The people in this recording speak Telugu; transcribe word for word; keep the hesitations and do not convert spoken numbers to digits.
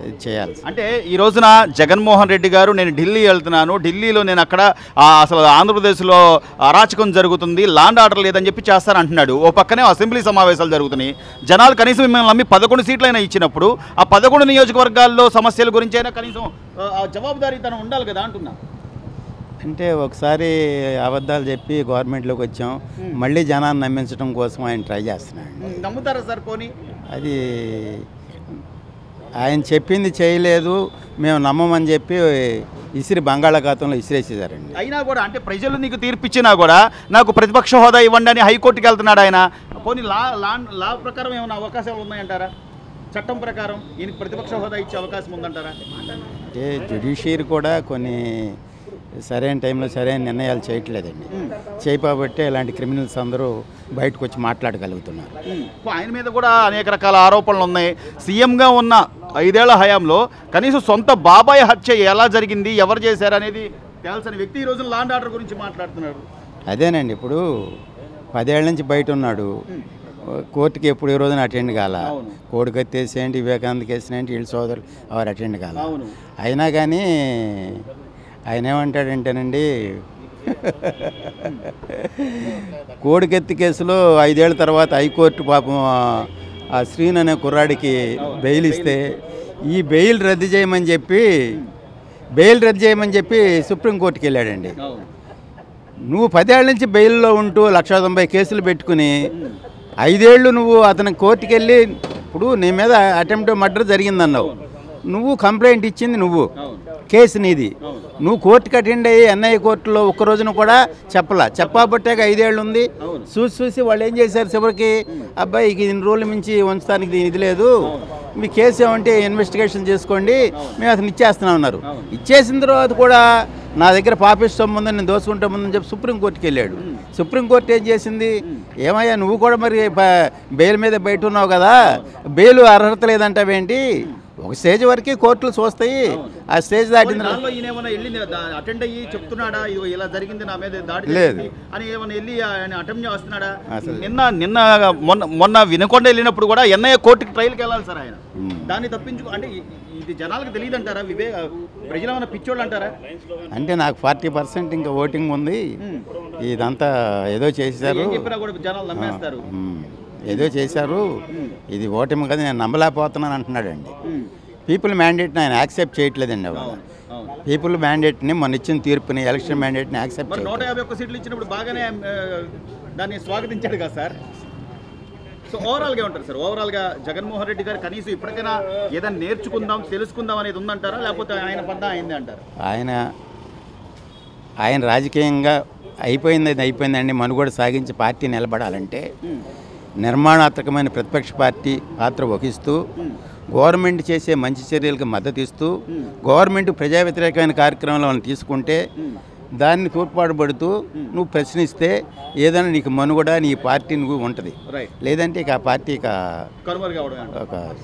చేయాలి. అంటే ఈ రోజున జగన్మోహన్ రెడ్డి గారు నేను ఢిల్లీ వెళ్తున్నాను, ఢిల్లీలో నేను అక్కడ అసలు ఆంధ్రప్రదేశ్లో అరాచకం జరుగుతుంది, లాండ్ ఆర్డర్ లేదని చెప్పి చేస్తానంటున్నాడు. ఓ పక్కనే అసెంబ్లీ సమావేశాలు జరుగుతున్నాయి, జనాలు కనీసం మిమ్మల్ని నమ్మి పదకొండు సీట్లైనా ఇచ్చినప్పుడు ఆ పదకొండు నియోజకవర్గాల్లో సమస్యల గురించి అయినా కనీసం జవాబుదారీతనం ఉండాలి కదా అంటున్నా. అంటే ఒకసారి అబద్ధాలు చెప్పి గవర్నమెంట్లోకి వచ్చాం, మళ్ళీ జనాన్ని నమ్మించడం కోసం ఆయన ట్రై చేస్తున్నాడు. నమ్ముతారా సార్? పోనీ అది ఆయన చెప్పింది చేయలేదు, మేము నమ్మమని చెప్పి ఇసిరి బంగాళాఖాతంలో ఇసిరేసేదారండి. అయినా కూడా అంటే ప్రజలు నీకు తీర్పిచ్చినా కూడా నాకు ప్రతిపక్ష హోదా ఇవ్వండి అని హైకోర్టుకి వెళ్తున్నాడు ఆయన. పోనీ లా లా లా ప్రకారం ఏమైనా అవకాశాలు ఉన్నాయంటారా? చట్టం ప్రకారం ఈయనకి ప్రతిపక్ష హోదా ఇచ్చే అవకాశం ఉందంటారా? అంటే జ్యుడిషియరీ కూడా కొన్ని సరైన టైంలో సరైన నిర్ణయాలు చేయట్లేదండి. చేయబట్టే ఇలాంటి క్రిమినల్స్ అందరూ బయటకు వచ్చి మాట్లాడగలుగుతున్నారు. ఆయన మీద కూడా అనేక రకాల ఆరోపణలు ఉన్నాయి. సీఎంగా ఉన్న ఐదేళ్ల హయాంలో కనీసం సొంత బాబాయ్ హత్య ఎలా జరిగింది, ఎవరు చేశారు అనేది తెలిసిన వ్యక్తి ఈ రోజున లాండ్ ఆర్డర్ గురించి మాట్లాడుతున్నారు. అదేనండి, ఇప్పుడు పదేళ్ల నుంచి బయట ఉన్నాడు, కోర్టుకి ఎప్పుడు ఈ రోజున అటెండ్ కాల. కోడికత్తి కేసు ఏంటి, వివేకానంద కేసు ఏంటి, వీళ్ళ సోదరులు ఎవరు అటెండ్ కాల. అయినా కానీ ఆయన ఏమంటాడంటేనండి, కోడికత్తి కేసులో ఐదేళ్ల తర్వాత హైకోర్టు పాపం ఆ శ్రీన్ అనే కుర్రాడికి బెయిల్ ఇస్తే ఈ బెయిల్ రద్దు చేయమని చెప్పి బెయిల్ రద్దు చేయమని చెప్పి సుప్రీంకోర్టుకి వెళ్ళాడండి. నువ్వు పదేళ్ల నుంచి బెయిల్లో ఉంటూ లక్ష తొంభై కేసులు పెట్టుకుని ఐదేళ్ళు నువ్వు అతని కోర్టుకి వెళ్ళి, ఇప్పుడు నీ మీద అటెంప్ట్ మర్డర్ జరిగిందన్నావు, నువ్వు కంప్లైంట్ ఇచ్చింది నువ్వు, కేసు నీది, నువ్వు కోర్టుకి అటెండ్ అయ్యి ఎన్ఐఏ కోర్టులో ఒక్క రోజున కూడా చెప్పలా. చెప్పబట్టాక ఐదేళ్ళు ఉంది. చూసి చూసి వాళ్ళు ఏం చేశారు, చివరికి అబ్బాయికి ఇన్ని రోజుల మించి ఉంచడానికి ఇది లేదు, మీ కేసు ఏమంటే ఇన్వెస్టిగేషన్ చేసుకోండి, మేము అతను ఇచ్చేస్తున్నాం అన్నారు. ఇచ్చేసిన తర్వాత కూడా నా దగ్గర పాపిష్టం ముందని నేను దోచుకుంటా ముందని చెప్పి సుప్రీంకోర్టుకి వెళ్ళాడు. సుప్రీంకోర్టు ఏం చేసింది, ఏమయ్యా నువ్వు కూడా మరి బెయిల్ మీద బయట ఉన్నావు కదా, బెయిల్ అర్హత లేదంటావేంటి, ఒక స్టేజ్ వరకు కోర్టులు చూస్తాయి, ఆ స్టేజ్ దాటిన లేదు నిన్న నిన్న మొన్న మొన్న వినకొండ వెళ్ళినప్పుడు కూడా ఎన్ఐఏ కోర్టుకి ట్రయల్కి వెళ్ళాలి సార్ ఆయన. దాన్ని తప్పించుకో అంటే ఇది జనాలకు తెలియదు అంటారా, వివే ప్రజలు ఏమైనా పిచ్చోళ్ళు అంటారా? అంటే నాకు ఫార్టీ పర్సెంట్ ఇంకా ఓటింగ్ ఉంది, ఇదంతా ఏదో చేశారు, జనాలు నమ్మేస్తారు, ఏదో చేశారు, ఇది ఓటమి కదా నేను నమ్మలేకపోతున్నాను అంటున్నాడండి. పీపుల్ మ్యాండేట్ని ఆయన యాక్సెప్ట్ చేయట్లేదండి. అవాళ పీపుల్ మ్యాండేట్ని మొన్న ఇచ్చిన తీర్పుని, ఎలక్షన్ మ్యాండేట్ని యాక్సెప్ట్ నూట యాభై ఒక్క సీట్లు ఇచ్చినప్పుడు బాగానే దాన్ని స్వాగతించాడు కదా సార్. సో ఓవరాల్గా ఉంటారు సార్, ఓవరాల్గా జగన్మోహన్ రెడ్డి గారు కనీసం ఇప్పటికైనా ఏదైనా నేర్చుకుందాం తెలుసుకుందాం అనేది ఉందంటారా, లేకపోతే ఆయన పద్దా అయింది అంటారు? ఆయన ఆయన రాజకీయంగా అయిపోయింది, అది అయిపోయిందండి. మనుగోడు సాగించి పార్టీ నిలబడాలంటే నిర్మాణాత్మకమైన ప్రతిపక్ష పార్టీ పాత్ర వహిస్తూ, గవర్నమెంట్ చేసే మంచి చర్యలకు మద్దతు ఇస్తూ, గవర్నమెంట్ ప్రజా వ్యతిరేకమైన కార్యక్రమాలను తీసుకుంటే దాన్ని తోడ్పాటుపడుతూ నువ్వు ప్రశ్నిస్తే ఏదైనా నీకు మనుగడ నీ పార్టీ నువ్వు ఉంటుంది. లేదంటే ఇక ఆ పార్టీ ఇక ఒక